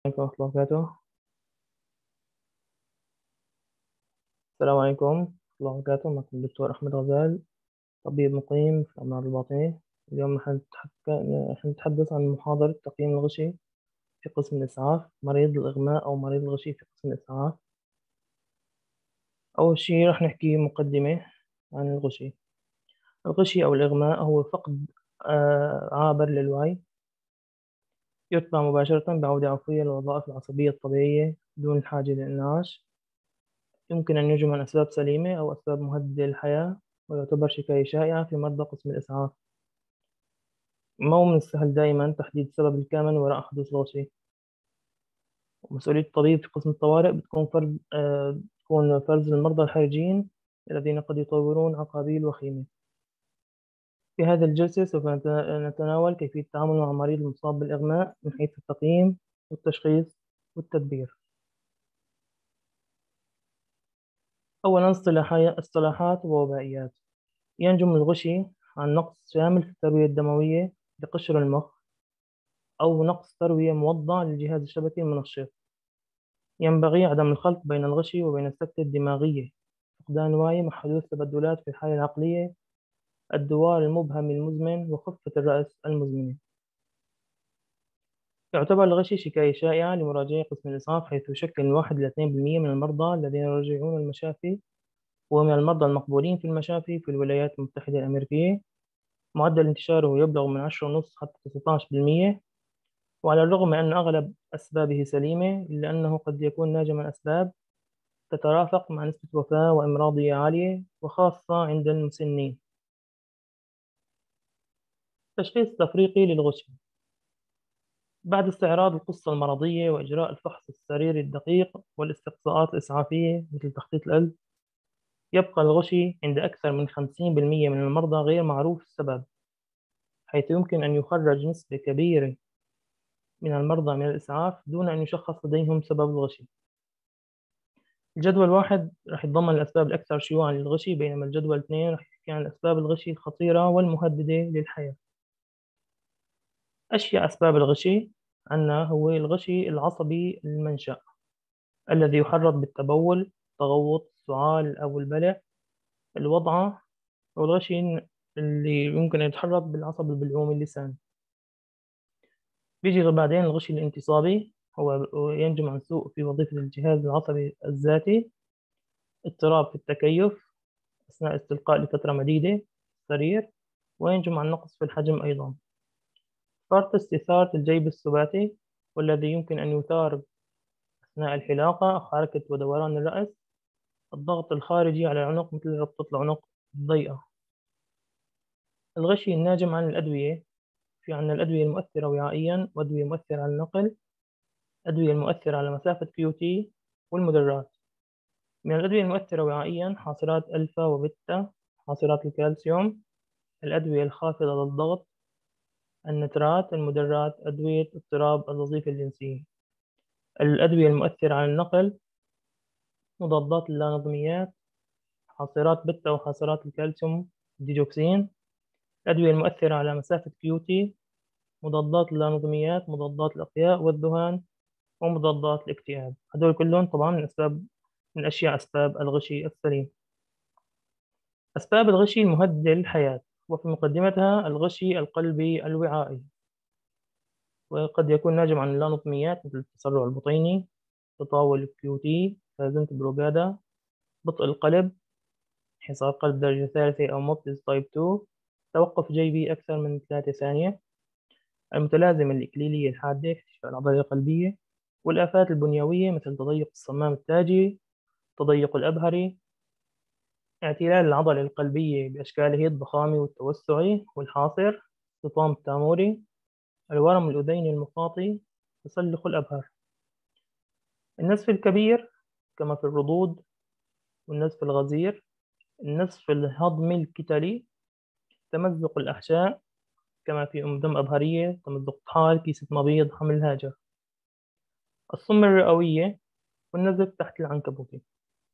عليكم ورحمة الله وبركاته. السلام عليكم ورحمة الله وبركاته. معكم الدكتور أحمد غزال، طبيب مقيم في الأمراض الباطنية. اليوم نتحدث عن محاضرة تقييم الغشي في قسم الإسعاف، مريض الإغماء أو مريض الغشي في قسم الإسعاف. أول شيء راح نحكي مقدمة عن الغشي. الغشي أو الإغماء هو فقد عابر للوعي، يتبع مباشرة بعودة عفوية للوظائف العصبية الطبيعية دون الحاجة للإنعاش. يمكن أن ينجم عن أسباب سليمة أو أسباب مهددة للحياة، ويعتبر شكاية شائعة في مرضى قسم الإسعاف. ما هو من السهل دائما تحديد السبب الكامل وراء حدوث الغشي. مسؤولية الطبيب في قسم الطوارئ بتكون فرز المرضى الحرجين الذين قد يطورون عقابيل وخيمة. في هذه الجلسة سوف نتناول كيفية التعامل مع المريض المصاب بالإغماء من حيث التقييم والتشخيص والتدبير. أولا، اصطلاحات ووبائيات. ينجم الغشي عن نقص شامل في التروية الدموية لقشر المخ، أو نقص تروية موضع للجهاز الشبكي المنشط. ينبغي عدم الخلط بين الغشي وبين السكتة الدماغية، فقدان وعي مع حدوث تبدلات في الحالة العقلية، الدوار المبهم المزمن، وخفة الرأس المزمنة. يعتبر الغشي شكاية شائعة لمراجعي قسم الإسعاف، حيث يشكل من 1 إلى 2% من المرضى الذين يراجعون المشافي، ومن المرضى المقبولين في المشافي في الولايات المتحدة الأمريكية. معدل انتشاره يبلغ من 10.5 حتى 19%. وعلى الرغم من أن أغلب أسبابه سليمة، إلا أنه قد يكون ناجم عن أسباب تترافق مع نسبة وفاة وإمراضية عالية، وخاصة عند المسنين. تشخيص تفريقي للغشم. بعد استعراض القصة المرضية وإجراء الفحص السريري الدقيق والاستقصاءات الإسعافية مثل تخطيط القلب، يبقى الغشي عند أكثر من 50% من المرضى غير معروف السبب، حيث يمكن أن يخرج نسبة كبيرة من المرضى من الإسعاف دون أن يشخص لديهم سبب الغشي. الجدول واحد راح يتضمن الأسباب الأكثر شيوعا للغشي، بينما الجدول اثنين راح يحكي عن أسباب الغشي الخطيرة والمهددة للحياة. أشياء أسباب الغشي عنا هو الغشي العصبي المنشأ، الذي يحرك بالتبول، تغوط، السعال أو البلع، الوضعة. والغشي اللي يمكن أن يتحرك بالعصب البلعومي اللساني. بيجي بعدين الغشي الانتصابي، هو ينجم عن سوء في وظيفة الجهاز العصبي الذاتي، اضطراب في التكيف أثناء استلقاء لفترة مديدة في السرير، وينجم عن نقص في الحجم أيضا. فرط استثارة الجيب السباتي، والذي يمكن أن يثار أثناء الحلاقة أو حركة ودوران الرأس. الضغط الخارجي على العنق مثل ربطة العنق الضيقة. الغشي الناجم عن الأدوية، في عنا الأدوية المؤثرة وعائيا، وأدوية مؤثرة على النقل، أدوية المؤثرة على مسافة QT، والمدرات. من الأدوية المؤثرة وعائيا حاصرات ألفا وبيتا، حاصرات الكالسيوم، الأدوية الخافضة للضغط، النترات، المدرات، أدوية اضطراب الوظيفة الجنسية. الأدوية المؤثرة على النقل، مضادات اللانظميات، حاصرات بيتا وحاصرات الكالسيوم ديجوكسين. الأدوية المؤثرة على مسافة QT، مضادات اللانظميات، مضادات الأقياء والذهان، ومضادات الاكتئاب. هدول كلهم طبعا من أشياء أسباب الغشي السليم. أسباب الغشي المهددة للحياة، وفي مقدمتها الغشي القلبي الوعائي، وقد يكون ناجم عن اللانظميات مثل التسرع البطيني، تطاول QT، هزيمة البروجادا، بطء القلب، انحسار قلب درجة ثالثة أو موبتز تايب 2، توقف جيبي أكثر من 3 ثانية، المتلازمة الإكليلية الحادة، اكتشاف العضلة القلبية، والآفات البنيوية مثل تضيق الصمام التاجي، تضيق الأبهري، اعتلال العضلة القلبية بأشكاله الضخامي والتوسعي والحاصر، استطام التاموري، الورم الأذيني المخاطي، تسلخ الأبهر. النزف الكبير كما في الردود، والنزف الغزير، النزف الهضمي الكتلي، تمزق الأحشاء كما في أمدم أبهرية، تمزق طحال، كيسة مبيض، حمل الهاجر، السم الرئوية، والنزف تحت العنكبوتي.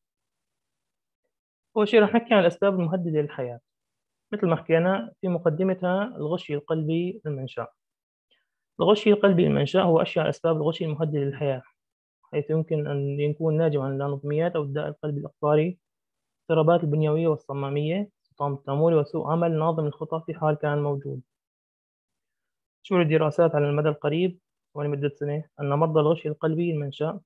أول شيء رح نحكي عن الأسباب المهددة للحياة. مثل ما حكينا في مقدمتها الغشي القلبي المنشأ. الغشي القلبي المنشأ هو أشهر أسباب الغشي المهدد للحياة، حيث يمكن أن يكون ناجم عن اللانوبميات أو الداء القلبي الإخطاري، الاضطرابات البنيوية والصمامية، السرطان التامولي، وسوء عمل ناظم الخطى في حال كان موجود. تشير الدراسات على المدى القريب ولمدة سنة أن مرضى الغشي القلبي المنشأ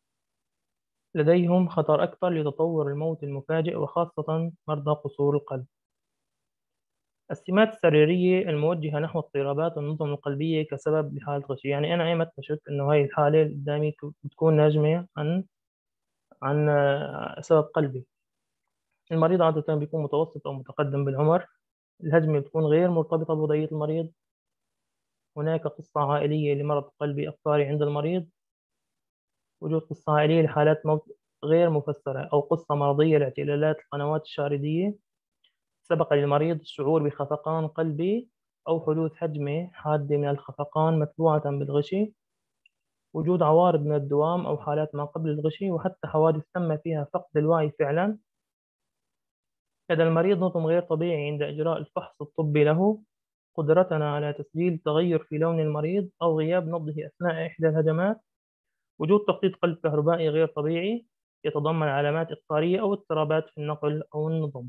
لديهم خطر أكبر لتطور الموت المفاجئ، وخاصة مرضى قصور القلب. السمات السريرية الموجهة نحو اضطرابات النظم القلبية كسبب لحالة غشي، يعني أنا أيمت بشك إنه هاي الحالة اللي قدامي بتكون ناجمة عن سبب قلبي. المريض عادة بيكون متوسط أو متقدم بالعمر، الهجمة بتكون غير مرتبطة بوضعية المريض، هناك قصة عائلية لمرض قلبي إخطاري عند المريض، وجود قصة عائلية لحالات موت غير مفسرة، أو قصة مرضية لاعتلالات القنوات الشاردية سبق للمريض الشعور بخفقان قلبي أو حدوث هجمة حادة من الخفقان متبوعة بالغشي، وجود عوارض من الدوام أو حالات ما قبل الغشي، وحتى حوادث تم فيها فقد الوعي فعلا. لدى المريض نظم غير طبيعي عند إجراء الفحص الطبي له، قدرتنا على تسجيل تغير في لون المريض أو غياب نبضه أثناء إحدى الهجمات، وجود تخطيط قلب كهربائي غير طبيعي يتضمن علامات إخطارية أو اضطرابات في النقل أو النظم.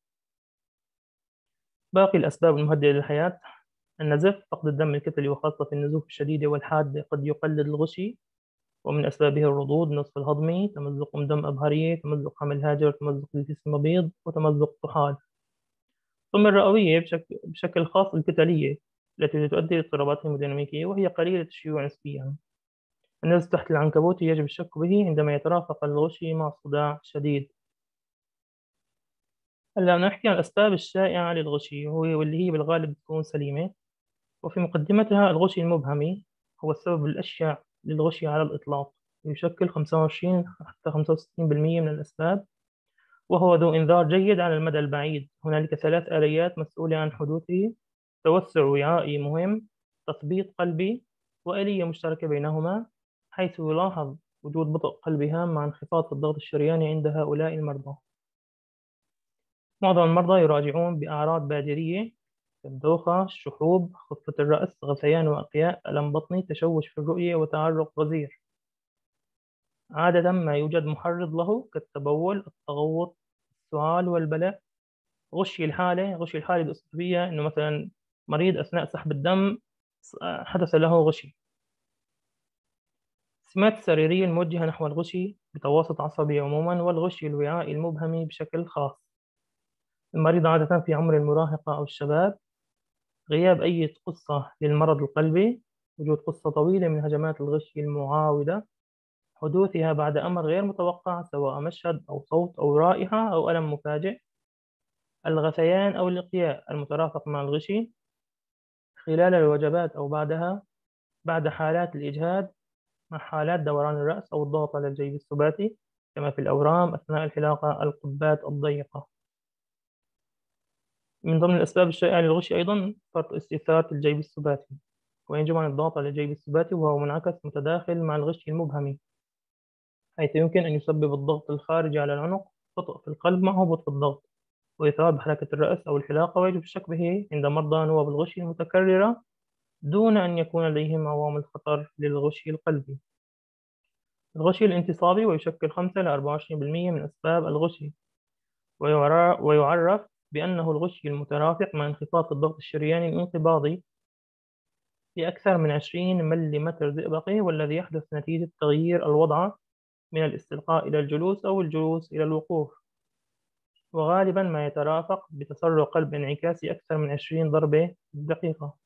باقي الأسباب المهددة للحياة: النزف، فقد الدم الكتلي وخاصة في النزوف الشديدة والحادة قد يقلد الغشي، ومن أسبابه الرضوض، نصف الهضمي، تمزق دم أبهرية، تمزق حمل هاجر، تمزق الجسم المبيض، وتمزق الطحال. ثم الرئوية بشكل خاص الكتلية التي تؤدي لاضطرابات هيموديناميكية وهي قليلة الشيوع نسبيا. النزف تحت العنكبوت يجب الشك به عندما يترافق الغشي مع صداع شديد. هلا نحكي عن الأسباب الشائعة للغشي واللي هي بالغالب تكون سليمة، وفي مقدمتها الغشي المبهمي هو السبب الأشيع للغشي على الإطلاق، يشكل 25 حتى 65% من الأسباب، وهو ذو إنذار جيد على المدى البعيد. هنالك ثلاث آليات مسؤولة عن حدوثه: توسع وعائي مهم، تثبيط قلبي، وآلية مشتركة بينهما، حيث يلاحظ وجود بطء قلبي هام مع انخفاض في الضغط الشرياني عند هؤلاء المرضى. معظم المرضى يراجعون بأعراض بادرية كالدوخة، الشحوب، خفة الرأس، غثيان وأقياء، ألم بطني، تشوش في الرؤية، وتعرق غزير. عادة ما يوجد محرض له كالتبول، التغوط، السعال والبلع. غشي الحالة بيوصف فيها إنه مثلا مريض أثناء سحب الدم حدث له غشي. السمات السريرية الموجهة نحو الغشي بتواسط عصبي عموما، والغشي الوعائي المبهمي بشكل خاص. المريض عادة في عمر المراهقة أو الشباب. غياب أي قصة للمرض القلبي. وجود قصة طويلة من هجمات الغشي المعاودة، حدوثها بعد أمر غير متوقع سواء مشهد أو صوت أو رائحة أو ألم مفاجئ. الغثيان أو الإقياء المترافق مع الغشي خلال الوجبات أو بعدها، بعد حالات الإجهاد، مع حالات دوران الرأس أو الضغط على الجيب السباتي، كما في الأورام أثناء الحلاقة، القبات الضيقة. من ضمن الأسباب الشائعة للغش أيضا فرط استثارة الجيب السباتي، وينجم عن الضغط على الجيب السباتي وهو منعكس متداخل مع الغش المبهمي، حيث يمكن أن يسبب الضغط الخارجي على العنق بطء في القلب مع هبوط في الضغط وإثارة بحركة الرأس أو الحلاقة، ويجب الشك به عند مرضى نوبة الغش المتكررة دون أن يكون لديهم عوامل خطر للغش القلبي. الغشي الانتصابي ويشكل 5 إلى 24% من أسباب الغشي، ويعرف بأنه الغشي المترافق مع انخفاض الضغط الشرياني الانقباضي في أكثر من 20 ملم زئبقي، والذي يحدث نتيجة تغيير الوضع من الاستلقاء إلى الجلوس أو الجلوس إلى الوقوف، وغالبا ما يترافق بتسرع قلب انعكاسي أكثر من 20 ضربة في الدقيقة.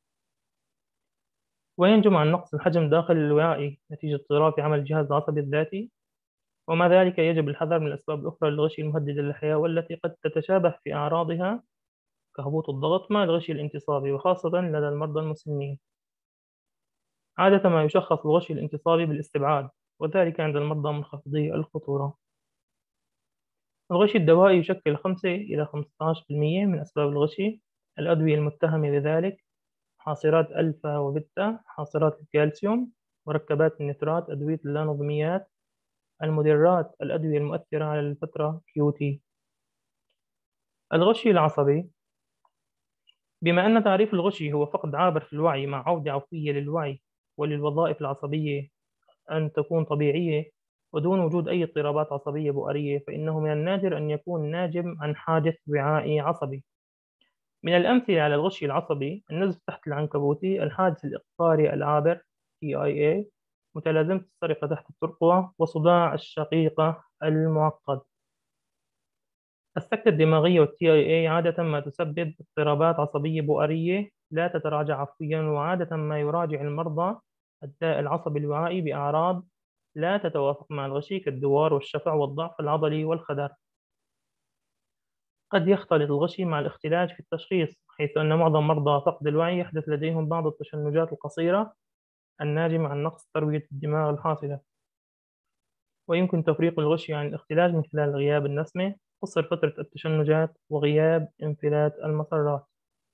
وينجم عن نقص الحجم داخل الوعي نتيجة اضطراب في عمل الجهاز العصبي الذاتي. ومع ذلك يجب الحذر من الأسباب الأخرى للغشي المهدد للحياة، والتي قد تتشابه في أعراضها كهبوط الضغط مع الغشي الانتصابي، وخاصة لدى المرضى المسنين. عادة ما يشخص الغشي الانتصابي بالاستبعاد، وذلك عند المرضى منخفضي الخطورة. الغشي الدوائي يشكل 5 إلى 15% من أسباب الغشي. الأدوية المتهمة بذلك: حاصرات ألفا وبيتا، حاصرات الكالسيوم، مركبات النترات، أدوية اللانوذميات، المدرات، الأدوية المؤثرة على الفترة QT. الغشي العصبي بما أن تعريف الغشي هو فقد عابر في الوعي مع عودة عفوية للوعي وللوظائف العصبية أن تكون طبيعية ودون وجود أي اضطرابات عصبية بؤرية، فإنه من النادر أن يكون ناجم عن حادث وعائي عصبي. من الأمثلة على الغشي العصبي النزف تحت العنكبوتي، الحادث الإقطاري العابر TIA، متلازمة السرقة تحت الترقوة، وصداع الشقيقة المعقد. السكتة الدماغية وال TIA عادة ما تسبب اضطرابات عصبية بؤرية لا تتراجع عفويا، وعادة ما يراجع المرضى الداء العصبي الوعائي بأعراض لا تتوافق مع الغشي كالدوار والشفع والضعف العضلي والخدر. قد يختلط الغشي مع الاختلاج في التشخيص، حيث أن معظم مرضى فقد الوعي يحدث لديهم بعض التشنجات القصيرة الناجمة عن نقص تروية الدماغ الحاصلة. ويمكن تفريق الغشي عن الاختلاج من خلال غياب النسمة، قصر فترة التشنجات، وغياب انفلات المسرات.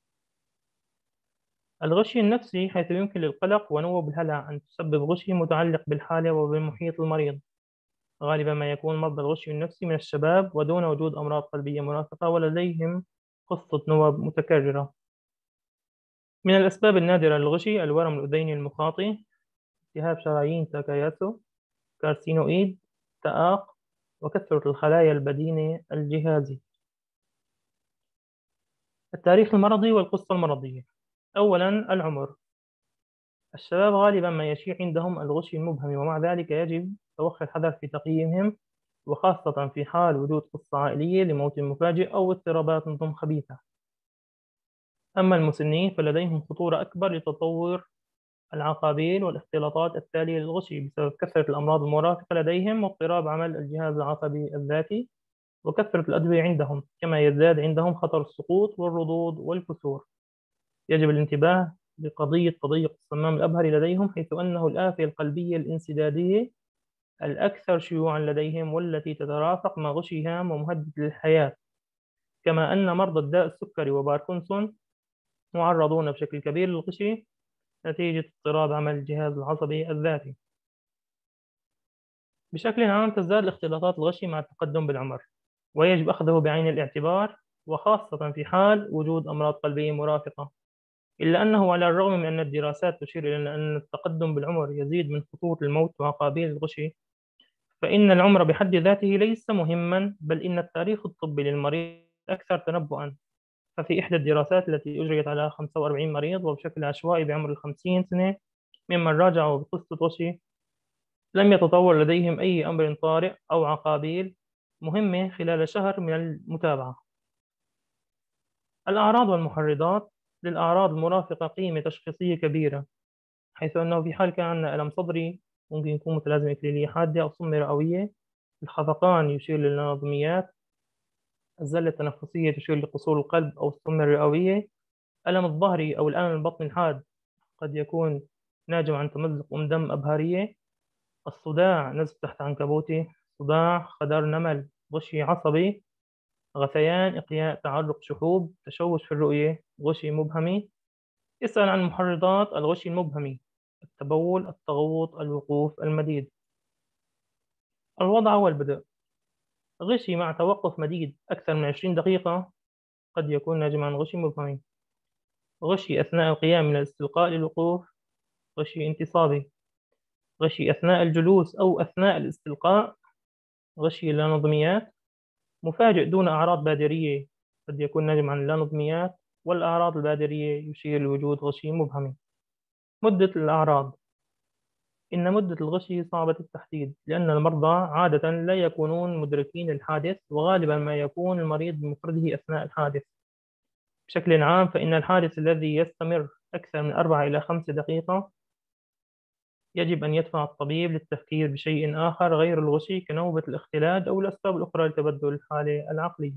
الغشي النفسي، حيث يمكن للقلق ونوب الهلع أن تسبب غشي متعلق بالحالة وبمحيط المريض. غالبا ما يكون مرضى الغشي النفسي من الشباب ودون وجود أمراض قلبية مرافقة ولديهم قصة نوب متكررة. من الأسباب النادرة للغشي الورم الأذيني المخاطي، التهاب شرايين تاكاياتسو، كارسينوئيد، تآق، وكثرة الخلايا البدينة الجهازي. التاريخ المرضي والقصة المرضية. أولا العمر. الشباب غالبا ما يشيع عندهم الغشي المبهم، ومع ذلك يجب توخي الحذر في تقييمهم، وخاصة في حال وجود قصة عائلية لموت مفاجئ أو اضطرابات نظم خبيثة. أما المسنين فلديهم خطورة أكبر لتطور العقابيل والاختلاطات التالية للغشي بسبب كثرة الأمراض المرافقة لديهم واضطراب عمل الجهاز العصبي الذاتي وكثرة الأدوية عندهم، كما يزداد عندهم خطر السقوط والرضوض والكسور. يجب الانتباه لقضية تضيق الصمام الأبهري لديهم، حيث أنه الآفة القلبية الانسدادية الأكثر شيوعا لديهم والتي تترافق مع غشي هام ومهدد للحياة. كما أن مرضى الداء السكري وباركنسون معرضون بشكل كبير للغشي نتيجة اضطراب عمل الجهاز العصبي الذاتي. بشكل عام تزداد الاختلاطات الغشي مع التقدم بالعمر، ويجب أخذه بعين الاعتبار، وخاصة في حال وجود أمراض قلبية مرافقة. إلا أنه على الرغم من أن الدراسات تشير إلى أن التقدم بالعمر يزيد من خطورة الموت وعقابيل الغشي، فإن العمر بحد ذاته ليس مهما، بل إن التاريخ الطبي للمريض أكثر تنبؤا. ففي إحدى الدراسات التي أجريت على 45 مريض وبشكل عشوائي بعمر 50 سنة ممن راجعوا بقصة غشي، لم يتطور لديهم أي أمر طارئ أو عقابيل مهمة خلال شهر من المتابعة. الأعراض والمحرضات. للأعراض المرافقة قيمة تشخيصية كبيرة، حيث أنه في حال كان عندنا ألم صدري ممكن يكون متلازمة إكليلية حادة أو صمة رئوية، الخفقان يشير للنظميات، الزلة التنفسية تشير لقصور القلب أو الصمة الرئوية، ألم الظهري أو الألم البطني الحاد قد يكون ناجم عن تمزق دم أبهرية، الصداع نزف تحت عنكبوتي، صداع خدر نمل، غشي عصبي، غثيان إقياء تعرق شحوب، تشوش في الرؤية، غشي مبهمي. اسأل عن محرضات الغشي المبهمي: التبول، التغوط، الوقوف المديد. الوضع والبدء. غشي مع توقف مديد أكثر من 20 دقيقة قد يكون ناجم عن غشي مبهمي. غشي أثناء القيام من الاستلقاء للوقوف، غشي انتصابي. غشي أثناء الجلوس أو أثناء الاستلقاء، غشي اللانظميات. مفاجئ دون أعراض بادرية قد يكون ناجم عن اللانظميات، والأعراض البادرية يشير لوجود غشي مبهمي. مدة الأعراض. إن مدة الغشي صعبة التحديد، لأن المرضى عادة لا يكونون مدركين الحادث، وغالبا ما يكون المريض بمفرده أثناء الحادث. بشكل عام فإن الحادث الذي يستمر أكثر من 4 إلى 5 دقيقة يجب أن يدفع الطبيب للتفكير بشيء آخر غير الغشي كنوبة الاختلال أو الأسباب الأخرى لتبدل الحالة العقلية.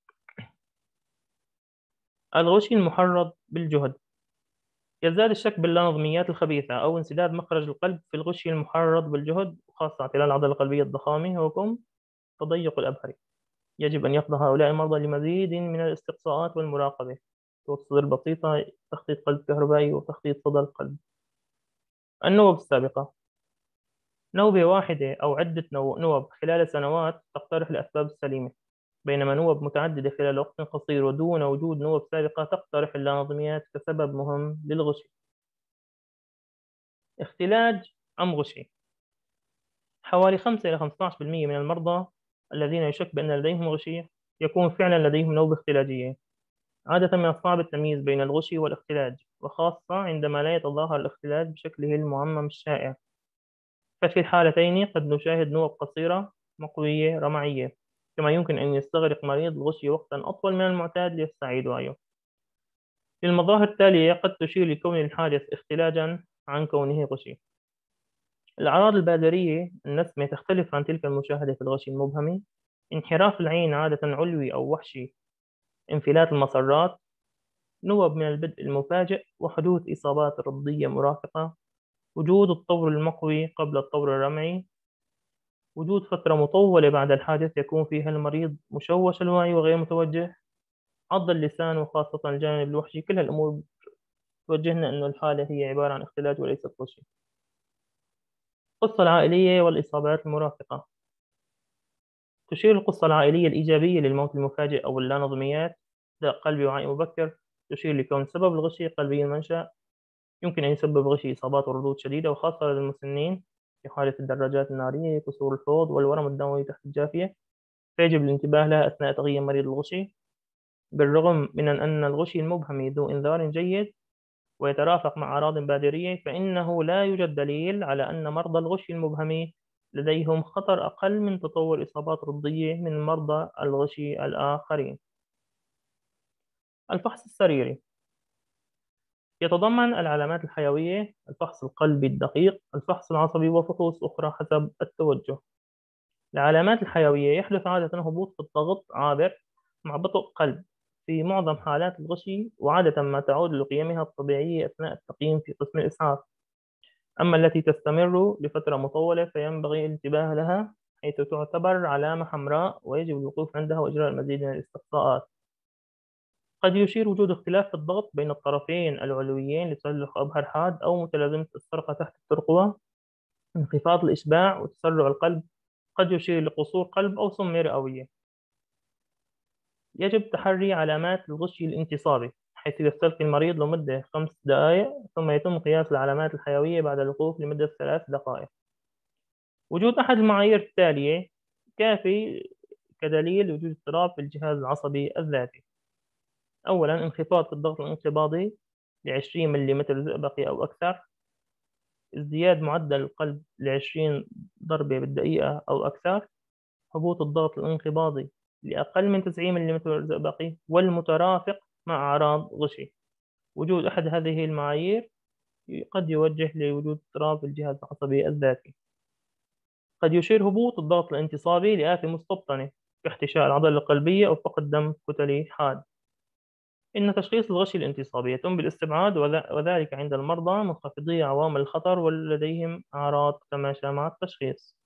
الغشي المحرض بالجهد. يزداد الشك باللانظميات الخبيثة أو انسداد مخرج القلب في الغشي المحرض بالجهد، وخاصة اعتلال العضلة القلبية الضخامة وكم تضيق الأبهري. يجب أن يخضع هؤلاء المرضى لمزيد من الاستقصاءات والمراقبة: توصيل البسيطة، تخطيط قلب كهربائي، وتخطيط صدى القلب. النوب السابقة. نوبة واحدة أو عدة نوب خلال سنوات تقترح الأسباب السليمة. بينما نوب متعددة خلال وقت قصير ودون وجود نوب سابقة تقترح اللانظميات كسبب مهم للغش. اختلاج أم غشي. حوالي 5 إلى 15% من المرضى الذين يشك بأن لديهم غشي يكون فعلا لديهم نوبة اختلاجية. عادة من الصعب التمييز بين الغشي والاختلاج، وخاصة عندما لا يتظاهر الاختلاج بشكله المعمم الشائع. ففي الحالتين قد نشاهد نوب قصيرة مقوية رمعية، كما يمكن أن يستغرق مريض الغشي وقتا أطول من المعتاد ليستعيد وعيه. للمظاهر التالية قد تشير لكون الحادث اختلاجا عن كونه غشي. الأعراض البادرية النسمة تختلف عن تلك المشاهدة في الغشي المبهم. انحراف العين عادة علوي أو وحشي، انفلات المسرات، نوب من البدء المفاجئ، وحدوث إصابات رضية مرافقة، وجود الطور المقوي قبل الطور الرمعي، وجود فترة مطولة بعد الحادث يكون فيها المريض مشوش الوعي وغير متوجه، عض اللسان وخاصة الجانب الوحشي. كل هالأمور توجهنا أنه الحالة هي عبارة عن اختلاج وليست غشي. القصة العائلية والإصابات المرافقة. تشير القصة العائلية الإيجابية للموت المفاجئ أو اللانظميات داء قلبي وعي مبكر تشير لكون سبب الغشي قلبي المنشأ. يمكن أن يسبب الغشي إصابات وردود شديدة وخاصة لدى المسنين في حالة الدراجات النارية، كسور الحوض، والورم الدموي تحت الجافية، فيجب الانتباه لها أثناء تغيير مريض الغشي. بالرغم من أن الغشي المبهم ذو إنذار جيد ويترافق مع أعراض بادرية، فإنه لا يوجد دليل على أن مرضى الغشي المبهم لديهم خطر أقل من تطور إصابات رضية من مرضى الغشي الآخرين. الفحص السريري يتضمن العلامات الحيوية، الفحص القلبي الدقيق، الفحص العصبي، وفحوص أخرى حسب التوجه. العلامات الحيوية يحدث عادة هبوط في الضغط عابر مع بطء قلب في معظم حالات الغشي، وعادة ما تعود لقيمها الطبيعية أثناء التقييم في قسم الإسعاف. أما التي تستمر لفترة مطولة فينبغي الانتباه لها، حيث تعتبر علامة حمراء ويجب الوقوف عندها وإجراء المزيد من الاستقصاءات. قد يشير وجود اختلاف في الضغط بين الطرفين العلويين لتسلخ أبهر حاد أو متلازمة السرقة تحت الترقوة، انخفاض الإشباع وتسرع القلب. قد يشير لقصور قلب أو سمة رئوية. يجب تحري علامات الغشي الانتصابي، حيث يستلقي المريض لمدة 5 دقائق ثم يتم قياس العلامات الحيوية بعد الوقوف لمدة 3 دقائق. وجود أحد المعايير التالية كافي كدليل وجود اضطراب في الجهاز العصبي الذاتي. أولا، انخفاض في الضغط الانقباضي ل20 ملم زئبقي أو أكثر، ازدياد معدل القلب ل20 ضربة بالدقيقة أو أكثر، هبوط الضغط الانقباضي لأقل من 90 ملم زئبقي والمترافق مع أعراض غشي. وجود أحد هذه المعايير قد يوجه لوجود اضطراب في الجهاز العصبي الذاتي. قد يشير هبوط الضغط الانتصابي لآفة مستبطنة كاحتشاء العضلة القلبية أو فقد دم كتلي حاد. إن تشخيص الغشي الانتصابي يتم بالاستبعاد، وذلك عند المرضى منخفضي عوامل الخطر ولديهم أعراض تتماشى مع التشخيص.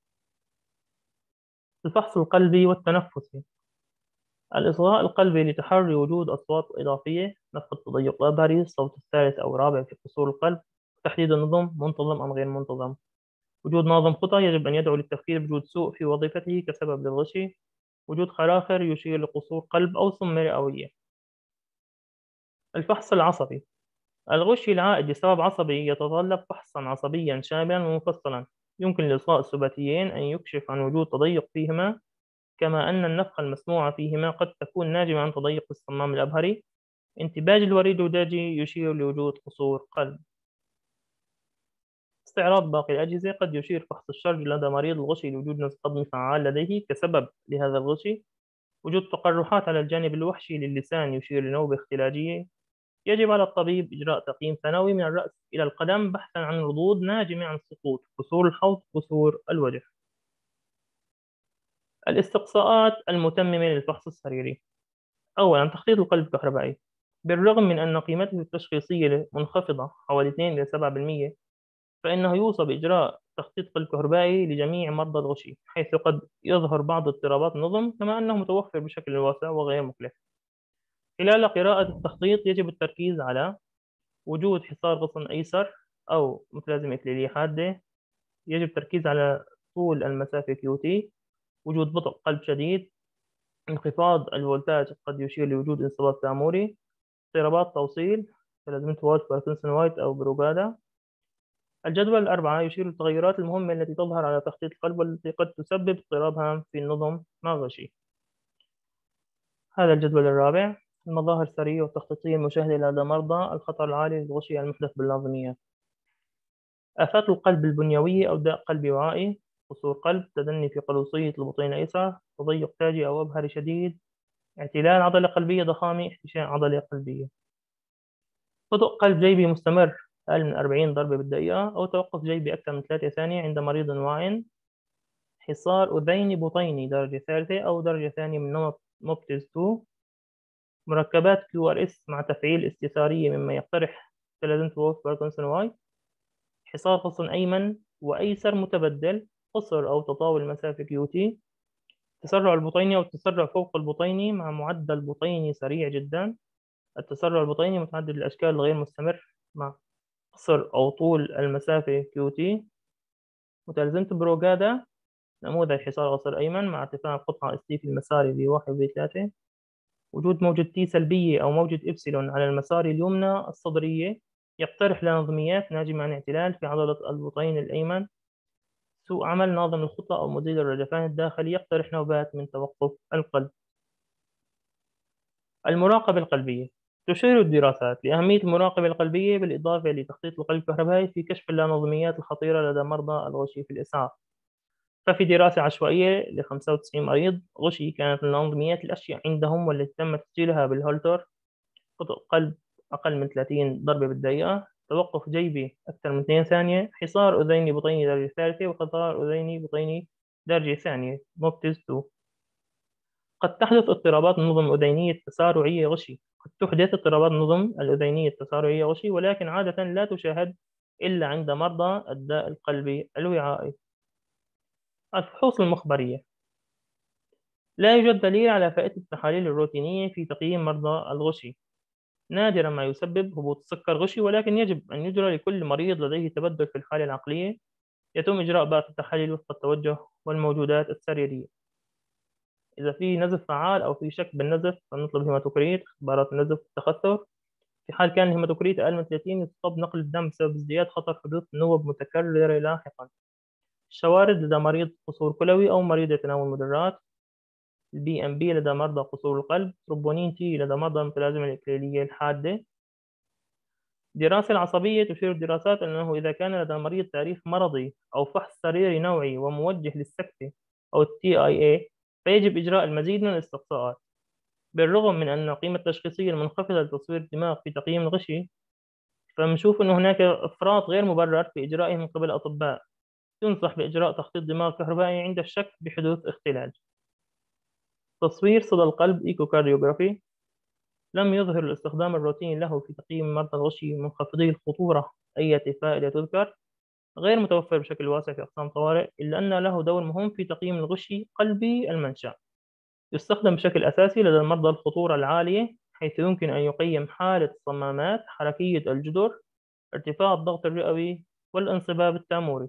الفحص القلبي والتنفسي. الإصغاء القلبي لتحري وجود أصوات إضافية، نفخ التضيق الأبهري، الصوت الثالث أو الرابع في قصور القلب، تحديد النظم منتظم أم غير منتظم. وجود ناظم خطى يجب أن يدعو للتفكير بوجود سوء في وظيفته كسبب للغشي. وجود خراخر يشير لقصور قلب أو سمة رئوية. الفحص العصبي. الغشي العائد لسبب عصبي يتطلب فحصا عصبيا شاملا ومفصلا. يمكن لإصغاء السباتيين أن يكشف عن وجود تضيق فيهما، كما أن النفخة المسموعة فيهما قد تكون ناجمة عن تضيق الصمام الأبهري. انتباج الوريد الوداجي يشير لوجود قصور قلب. استعراض باقي الأجهزة. قد يشير فحص الشرج لدى مريض الغشي لوجود نزف هضمي فعال لديه كسبب لهذا الغشي. وجود تقرحات على الجانب الوحشي للسان يشير لنوبة اختلاجية. يجب على الطبيب إجراء تقييم ثانوي من الرأس إلى القدم بحثا عن ردود ناجمة عن السقوط، كسور الحوض، كسور الوجه. الاستقصاءات المتممة للفحص السريري. أولا، تخطيط القلب الكهربائي. بالرغم من أن قيمته التشخيصية منخفضة حوالي 2 إلى 7%، فإنه يوصى بإجراء تخطيط قلب كهربائي لجميع مرضى الغشي، حيث قد يظهر بعض اضطرابات النظم، كما أنه متوفر بشكل واسع وغير مكلف. خلال قراءة التخطيط يجب التركيز على وجود حصار غصن أيسر أو متلازمة إكليلية حادة. يجب التركيز على طول المسافة QT. وجود بطء قلب شديد. انخفاض الفولتاج قد يشير لوجود انصباب تاموري. اضطرابات توصيل كلازمة وولت باركنسون وايت أو بروغادا. الجدول الأربعة يشير للتغيرات المهمة التي تظهر على تخطيط القلب والتي قد تسبب اضطراب هام في النظم مع الغشي. هذا الجدول الرابع: المظاهر السرية والتخطيطية المشاهدة لدى مرضى الخطر العالي للغشي المحدث باللازميات. آفات القلب البنيوية أو داء قلبي وعائي: قصور قلب، تدني في قلوصية البطين الأيسر، تضيق تاجي أو أبهري شديد، اعتلال عضلة قلبية ضخامة، احتشاء عضلة قلبية. بطء قلب جيبي مستمر أقل من 40 ضربة بالدقيقة، أو توقف جيبي أكثر من 3 ثانية عند مريض واعٍ. حصار أذيني بطيني درجة ثالثة أو درجة ثانية من نمط موبتيز 2. مركبات QRS مع تفعيل استثارية مما يقترح تلازمة وولف باركنسون وايت. حصار غصن أيمن وأيسر متبدل، قصر أو تطاول مسافة QT. التسرع البطيني أو التسرع فوق البطيني مع معدل بطيني سريع جدا. التسرع البطيني متعدد الأشكال الغير مستمر مع قصر أو طول المسافة QT. متلازمة بروغادا نموذج حصار غصر أيمن مع ارتفاع القطعة ST في المساري ب1/3. وجود موجة T سلبية أو موجة إبسلون على المسار اليمنى الصدرية يقترح لنظميات ناجمة عن اعتلال في عضلة البطين الأيمن. سوء عمل ناظم الخطة أو مدير الرجفان الداخلي يقترح نوبات من توقف القلب. المراقبة القلبية: تشير الدراسات لأهمية المراقبة القلبية بالإضافة لتخطيط القلب الكهربائي في كشف اللانظميات الخطيرة لدى مرضى الغشي في الإسعاف. ففي دراسة عشوائية ل 95 مريض غشي كانت اللانظميات الأشيع عندهم والتي تم تسجيلها بالهولتر: بطء قلب أقل من 30 ضربة بالدقيقة، توقف جيبي أكثر من 2 ثانية، حصار أذيني بطيني درجة ثالثة، وحصار أذيني بطيني درجة ثانية موبتيز 2. قد تحدث اضطرابات النظم الأذينية التسارعية غشي. قد تحدث اضطرابات النظم الأذينية التسارعية غشي، ولكن عادة لا تشاهد إلا عند مرضى الداء القلبي الوعائي. الفحوص المخبرية: لا يوجد دليل على فائدة التحاليل الروتينية في تقييم مرضى الغشي. نادرا ما يسبب هبوط السكر غشي، ولكن يجب أن يجرى لكل مريض لديه تبدل في الحالة العقلية. يتم إجراء بعض التحاليل وفق التوجه والموجودات السريرية. إذا في نزف فعال أو في شك بالنزف فنطلب هيماتوكريت، اختبارات النزف والتخثر. في حال كان الهيماتوكريت أقل من 30 يطلب نقل الدم بسبب ازدياد خطر حدوث نوب متكررة لاحقا. الشوارد لدى مريض قصور كلوي أو مريض يتناول مدرات. الBMB لدى مرضى قصور القلب. تروبونين تي لدى مرضى المتلازمة الإكليلية الحادة. الدراسة العصبية: تشير الدراسات أنه إذا كان لدى المريض تاريخ مرضي أو فحص سريري نوعي وموجه للسكتة أو TIA فيجب إجراء المزيد من الاستقصاءات. بالرغم من أن القيمة التشخيصية المنخفضة لتصوير الدماغ في تقييم الغشي، فنشوف أن هناك إفراط غير مبرر في إجرائه من قبل الأطباء. ينصح بإجراء تخطيط دماغ كهربائي عند الشك بحدوث اختلال. تصوير صدى القلب إيكوكارديوغرافي: لم يظهر الاستخدام الروتيني له في تقييم مرضى الغشي منخفضي الخطورة أي فائدة تذكر. غير متوفر بشكل واسع في أقسام طوارئ، إلا أن له دور مهم في تقييم الغشي قلبي المنشأ. يستخدم بشكل أساسي لدى المرضى الخطورة العالية، حيث يمكن أن يقيم حالة الصمامات، حركية الجدر، ارتفاع الضغط الرئوي، والانصباب التاموري.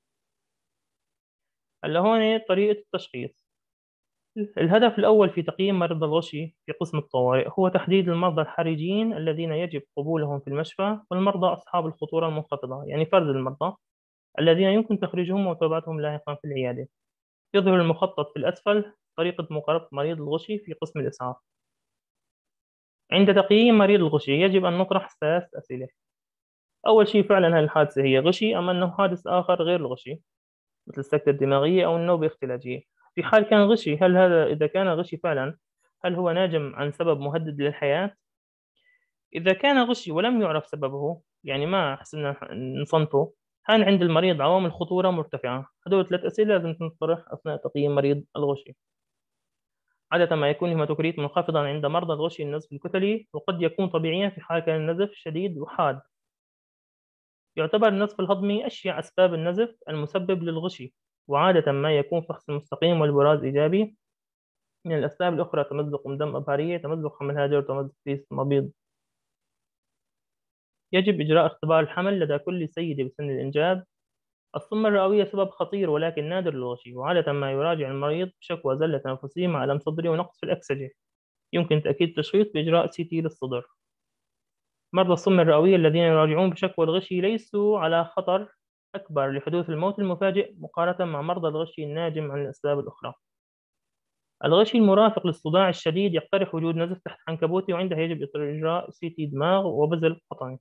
هلا هون طريقة التشخيص. الهدف الأول في تقييم مرضى الغشي في قسم الطوارئ هو تحديد المرضى الحرجين الذين يجب قبولهم في المشفى، والمرضى أصحاب الخطورة المنخفضة، يعني فرد المرضى الذين يمكن تخريجهم ومتابعتهم لاحقا في العيادة. يظهر المخطط في الأسفل طريقة مقاربة مريض الغشي في قسم الإسعاف. عند تقييم مريض الغشي يجب أن نطرح 3 أسئلة. أول شيء، فعلا هل الحادثة هي غشي أم أنه حادث آخر غير الغشي مثل السكتة الدماغية أو النوبة الاختلاجية؟ في حال كان غشي، إذا كان غشي فعلا، هل هو ناجم عن سبب مهدد للحياة؟ إذا كان غشي ولم يعرف سببه، يعني ما حسنا نصنفه، هل عند المريض عوامل خطورة مرتفعة؟ هدول 3 أسئلة لازم تنطرح أثناء تقييم مريض الغشي. عادة ما يكون الهيماتوكريت منخفضا عند مرضى الغشي النزف الكتلي، وقد يكون طبيعيا في حال كان النزف شديد وحاد. يعتبر النزف الهضمي أشيع أسباب النزف المسبب للغشي، وعادة ما يكون فحص المستقيم والبراز إيجابي. من الأسباب الأخرى تمزق من دم أبهارية، تمزق حمل هاجر، وتمزق كيس مبيض. يجب إجراء اختبار الحمل لدى كل سيدة بسن الإنجاب. الصمة الرئوية سبب خطير ولكن نادر للغشي، وعادة ما يراجع المريض بشكوى زلة تنفسية مع ألم صدري ونقص في الأكسجة. يمكن تأكيد التشخيص بإجراء CT للصدر. مرضى الصمة الرئوية الذين يراجعون بشكوى الغشي ليسوا على خطر أكبر لحدوث الموت المفاجئ مقارنة مع مرضى الغشي الناجم عن الأسباب الأخرى. الغشي المرافق للصداع الشديد يقترح وجود نزف تحت عنكبوتي، وعندها يجب إجراء CT دماغ وبذل قطني.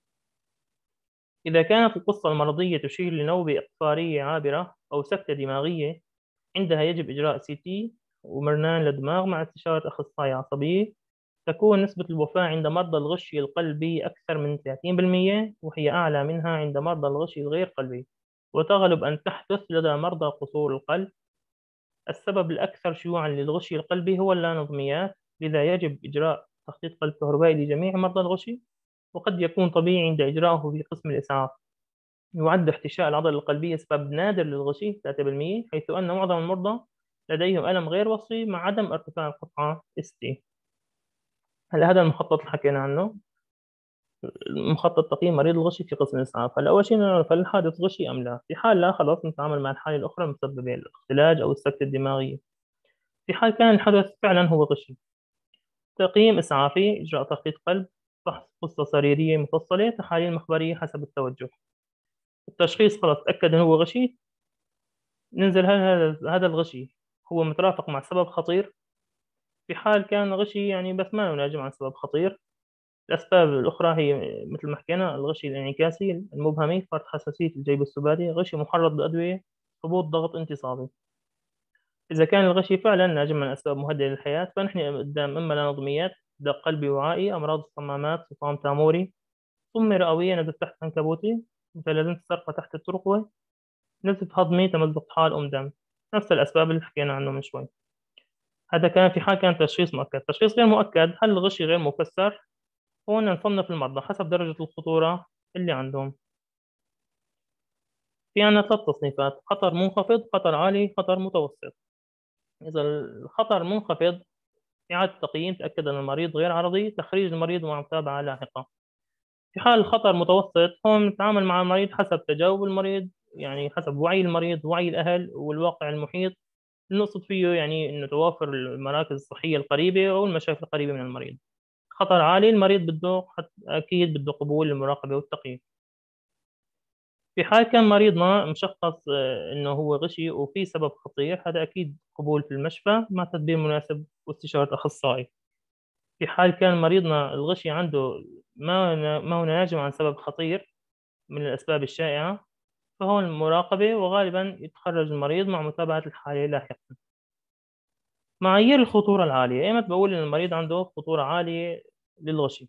إذا كانت القصة المرضية تشير لنوبة إقفارية عابرة أو سكتة دماغية، عندها يجب إجراء CT ومرنان للدماغ مع استشارة أخصائي عصبية. تكون نسبة الوفاة عند مرضى الغشي القلبي أكثر من 30%، وهي أعلى منها عند مرضى الغشي الغير قلبي، وتغلب أن تحدث لدى مرضى قصور القلب. السبب الأكثر شيوعًا للغشي القلبي هو اللانظميات، لذا يجب إجراء تخطيط قلب كهربائي لجميع مرضى الغشي، وقد يكون طبيعي عند إجرائه في قسم الإسعاف. يعد احتشاء العضلة القلبية سبب نادر للغشي 3%، حيث أن معظم المرضى لديهم ألم غير وصفي مع عدم ارتفاع القطعة ST. هلا هذا المخطط اللي حكينا عنه، مخطط تقييم مريض الغشي في قسم الإسعاف. هلا أول شيء نعرف هل الحادث غشي أم لا. في حال لا، خلاص نتعامل مع الحالة الأخرى المسببة الاختلاج أو السكتة الدماغية. في حال كان الحدث فعلا هو غشي، تقييم إسعافي، إجراء تخطيط قلب، فحص قصة سريرية مفصلة، تحاليل مخبرية حسب التوجه. التشخيص خلاص تأكد أنه هو غشي، ننزل هل هذا الغشي هو مترافق مع سبب خطير. في حال كان غشي يعني بس ما ناجم عن سبب خطير، الأسباب الأخرى هي مثل ما حكينا: الغشي الانعكاسي المبهمي، فرط حساسية الجيب السباتي، غشي محرض بالأدوية، هبوط ضغط انتصابي. إذا كان الغشي فعلا ناجم عن أسباب مهددة للحياة، فنحن قدام إما نظميات، دق قلبي وعائي، أمراض الصمامات، صمام تاموري، صمة رئوية، نزف تحت عنكبوتي، متلازمة السرقة تحت الترقوة، نزف هضمي، تمزق طحال دم. نفس الأسباب اللي حكينا عنه من شوي. هذا كان في حال كان تشخيص مؤكد. تشخيص غير مؤكد: هل الغشي غير مفسر؟ هون نصنف المرضى حسب درجة الخطورة اللي عندهم. في عندنا ثلاث تصنيفات: خطر منخفض، خطر عالي، خطر متوسط. إذا الخطر منخفض، إعادة تقييم، تأكد أن المريض غير عرضي، تخريج المريض ومع متابعة لاحقة. في حال الخطر متوسط، هون نتعامل مع المريض حسب تجاوب المريض، يعني حسب وعي المريض، وعي الأهل، والواقع المحيط. نقصد فيه يعني إنه توافر المراكز الصحية القريبة أو المشافي القريبة من المريض. خطر عالي، المريض بده أكيد بده قبول المراقبة والتقييم. في حال كان مريضنا مشخص إنه هو غشي وفي سبب خطير، هذا أكيد قبول في المشفى مع تدبير مناسب واستشارة أخصائي. في حال كان مريضنا الغشي عنده ما هو ناجم عن سبب خطير من الأسباب الشائعة، فهون المراقبة، وغالبا يتخرج المريض مع متابعة الحالة لاحقا. معايير الخطورة العالية: إيمت بقول إن المريض عنده خطورة عالية للغشي؟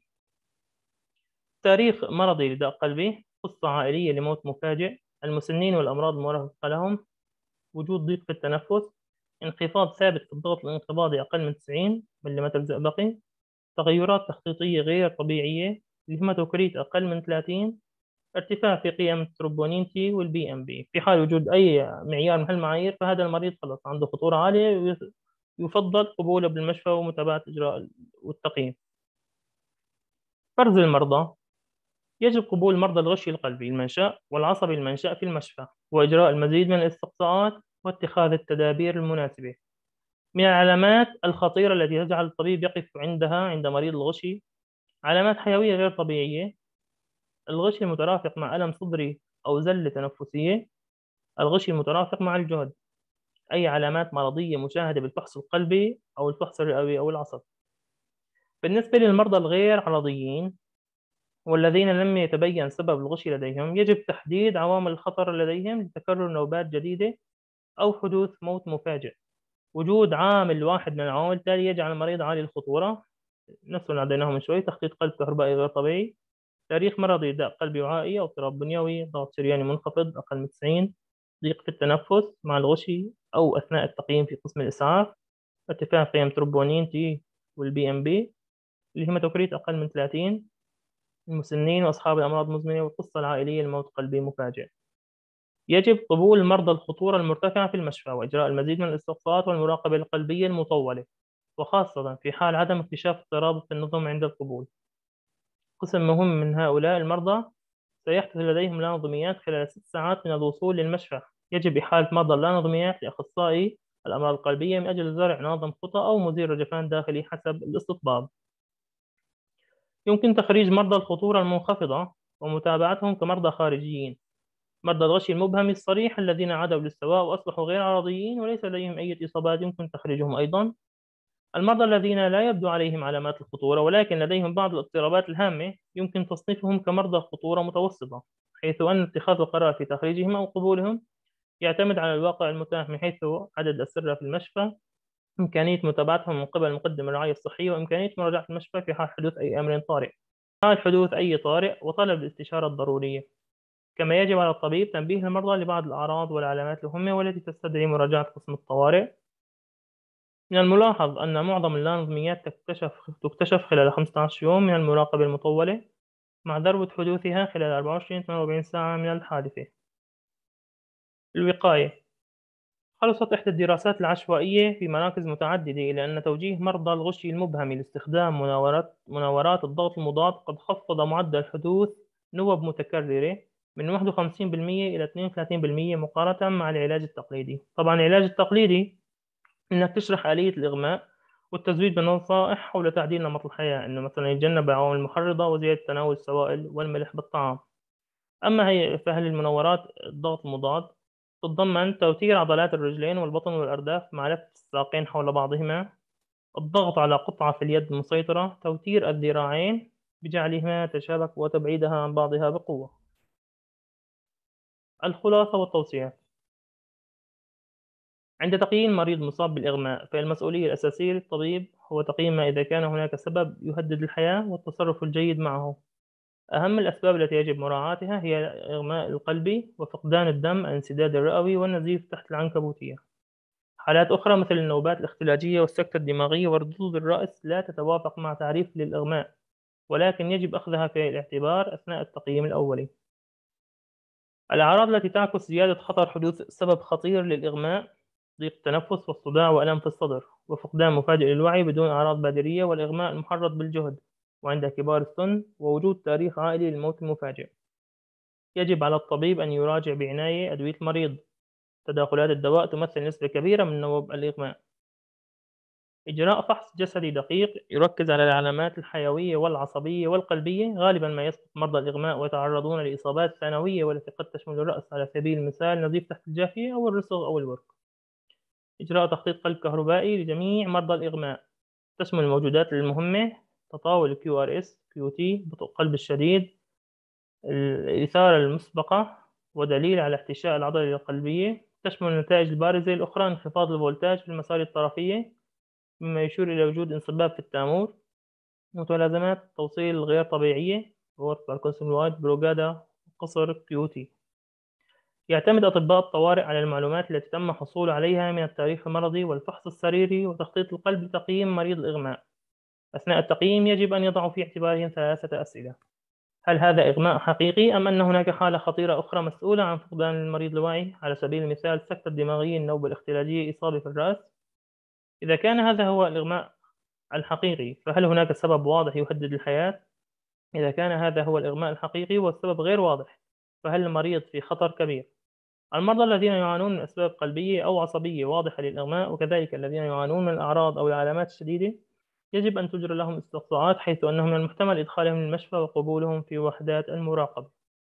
تاريخ مرضي لداء قلبي، قصة عائلية لموت مفاجئ، المسنين والأمراض المرافقة لهم، وجود ضيق في التنفس، انخفاض ثابت في الضغط الانقباضي أقل من 90 ملم زئبقي، تغيرات تخطيطية غير طبيعية، الهيماتوكريت أقل من 30، ارتفاع في قيم التروبونين تي والبي ام بي. في حال وجود أي معيار من هالمعايير، فهذا المريض خلص عنده خطورة عالية، ويفضل قبوله بالمشفى ومتابعة إجراء والتقييم. فرز المرضى: يجب قبول مرضى الغشي القلبي المنشأ والعصبي المنشأ في المشفى، وإجراء المزيد من الاستقصاءات واتخاذ التدابير المناسبة. من العلامات الخطيرة التي تجعل الطبيب يقف عندها عند مريض الغشي: علامات حيوية غير طبيعية، الغشي المترافق مع ألم صدري أو زلة تنفسية، الغشي المترافق مع الجهد، أي علامات مرضية مشاهدة بالفحص القلبي أو الفحص الرئوي أو العصب. بالنسبة للمرضى الغير عرضيين والذين لم يتبين سبب الغشي لديهم، يجب تحديد عوامل الخطر لديهم لتكرر نوبات جديدة أو حدوث موت مفاجئ. وجود عامل واحد من العوامل التالية يجعل المريض عالي الخطورة، نفس اللي عديناه من شوي: تخطيط قلب كهربائي غير طبيعي، تاريخ مرضي داء قلبي وعائي أو اضطراب بنيوي، ضغط شرياني منخفض أقل من 90، ضيق في التنفس مع الغشي أو أثناء التقييم في قسم الإسعاف، ارتفاع قيم تروبونين تي والبي ام بي، الهيماتوكريت أقل من 30، المسنين وأصحاب الأمراض المزمنة، والقصة العائلية لموت قلبي مفاجئ. يجب قبول مرضى الخطورة المرتفعة في المشفى وإجراء المزيد من الاستقصاءات والمراقبة القلبية المطولة، وخاصة في حال عدم اكتشاف اضطراب في النظم عند القبول. قسم مهم من هؤلاء المرضى سيحدث لديهم لا نظميات خلال 6 ساعات من الوصول للمشفى. يجب إحالة مرضى اللا نظميات لأخصائي الأمراض القلبية من أجل زرع ناظم خطأ أو مزيل رجفان داخلي حسب الاستطباب. يمكن تخريج مرضى الخطورة المنخفضة ومتابعتهم كمرضى خارجيين. مرضى الغشي المبهم الصريح الذين عادوا للسواء وأصبحوا غير عرضيين وليس لديهم أي إصابات يمكن تخريجهم أيضا. المرضى الذين لا يبدو عليهم علامات الخطورة ولكن لديهم بعض الاضطرابات الهامة يمكن تصنيفهم كمرضى خطورة متوسطة، حيث أن اتخاذ القرار في تخريجهم أو قبولهم يعتمد على الواقع المتاح من حيث عدد الأسرة في المشفى، إمكانية متابعتهم من قبل مقدم الرعاية الصحية، وإمكانية مراجعة المشفى في حال حدوث أي أمر طارئ. حال حدوث أي طارئ وطلب الاستشارة الضرورية. كما يجب على الطبيب تنبيه المرضى لبعض الأعراض والعلامات الهامة والتي تستدعي مراجعة قسم الطوارئ. من الملاحظ أن معظم اللانظميات تكتشف خلال 15 يوم من المراقبة المطولة، مع ذروة حدوثها خلال 24-48 ساعة من الحادثة. الوقاية. خلصت إحدى الدراسات العشوائية في مراكز متعددة إلى أن توجيه مرضى الغشي المبهم لاستخدام مناورات الضغط المضاد قد خفض معدل حدوث نوب متكررة من 51% إلى 32% مقارنة مع العلاج التقليدي. طبعا العلاج التقليدي إنك تشرح آلية الإغماء والتزويد بالنصائح حول تعديل نمط الحياة، إنه مثلا يتجنب العوامل المحرضة وزيادة تناول السوائل والملح بالطعام. أما فهل المنورات الضغط المضاد تتضمن توتير عضلات الرجلين والبطن والأرداف مع لف الساقين حول بعضهما، الضغط على قطعة في اليد المسيطرة، توتير الذراعين بجعلهما تتشابك وتبعيدها عن بعضها بقوة. الخلاصة والتوصيات. عند تقييم مريض مصاب بالإغماء فالمسؤولية الأساسية للطبيب هو تقييم ما إذا كان هناك سبب يهدد الحياة والتصرف الجيد معه. أهم الأسباب التي يجب مراعاتها هي الإغماء القلبي وفقدان الدم، الانسداد الرئوي والنزيف تحت العنكبوتية. حالات أخرى مثل النوبات الاختلاجية والسكتة الدماغية وردود الرأس لا تتوافق مع تعريف للإغماء، ولكن يجب أخذها في الاعتبار أثناء التقييم الأولي. الأعراض التي تعكس زيادة خطر حدوث سبب خطير للإغماء: ضيق التنفس والصداع وألم في الصدر وفقدان مفاجئ للوعي بدون أعراض بادرية والإغماء المحرض بالجهد وعند كبار السن ووجود تاريخ عائلي للموت المفاجئ. يجب على الطبيب أن يراجع بعناية أدوية المريض. تداخلات الدواء تمثل نسبة كبيرة من نوب الإغماء. إجراء فحص جسدي دقيق يركز على العلامات الحيوية والعصبية والقلبية. غالبا ما يسقط مرضى الإغماء ويتعرضون لإصابات ثانوية والتي قد تشمل الرأس، على سبيل المثال نزيف تحت الجافية أو الرسغ أو الورك. إجراء تخطيط قلب كهربائي لجميع مرضى الإغماء تشمل الموجودات المهمة: تطاول QRS QT، بطء قلب الشديد، الإثارة المسبقة ودليل على احتشاء العضلة القلبية. تشمل النتائج البارزة الأخرى انخفاض الفولتاج في المسار الطرفية مما يشير إلى وجود انصباب في التامور، متلازمات التوصيل الغير طبيعية باركنسون وايت بروجادا قصر QT. يعتمد أطباء الطوارئ على المعلومات التي تم الحصول عليها من التاريخ المرضي والفحص السريري وتخطيط القلب لتقييم مريض الإغماء. أثناء التقييم يجب أن يضعوا في اعتبارهم 3 أسئلة: هل هذا إغماء حقيقي أم أن هناك حالة خطيرة أخرى مسؤولة عن فقدان المريض الوعي، على سبيل المثال السكتة الدماغية، النوبة الاختلاجية، إصابة في الرأس؟ إذا كان هذا هو الإغماء الحقيقي فهل هناك سبب واضح يهدد الحياة؟ إذا كان هذا هو الإغماء الحقيقي والسبب غير واضح فهل المريض في خطر كبير؟ المرضى الذين يعانون من أسباب قلبية أو عصبية واضحة للإغماء وكذلك الذين يعانون من الأعراض أو العلامات الشديدة يجب أن تجرى لهم استقصاءات، حيث أنه من المحتمل إدخالهم للمشفى وقبولهم في وحدات المراقبة.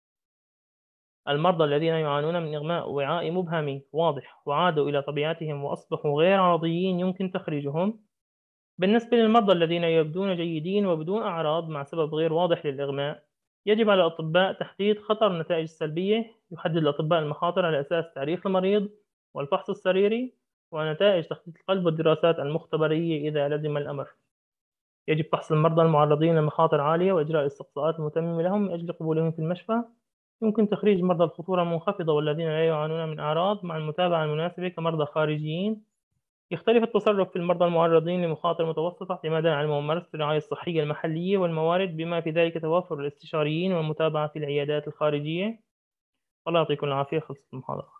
المرضى الذين يعانون من إغماء وعائي مبهم واضح وعادوا إلى طبيعتهم وأصبحوا غير عرضيين يمكن تخريجهم. بالنسبة للمرضى الذين يبدون جيدين وبدون أعراض مع سبب غير واضح للإغماء يجب على الأطباء تحديد خطر النتائج السلبية. يحدد الأطباء المخاطر على أساس تاريخ المريض والفحص السريري ونتائج تخطيط القلب والدراسات المختبرية إذا لزم الأمر. يجب فحص المرضى المعرضين لمخاطر عالية وإجراء الاستقصاءات المتممة لهم من أجل قبولهم في المشفى. يمكن تخريج مرضى الخطورة المنخفضة والذين لا يعانون من أعراض مع المتابعة المناسبة كمرضى خارجيين. يختلف التصرف في المرضى المعرضين لمخاطر متوسطة اعتمادا على ممارسة الرعاية الصحية المحلية والموارد، بما في ذلك توافر الاستشاريين والمتابعة في العيادات الخارجية. الله يعطيكم العافية. خلصت المحاضرة.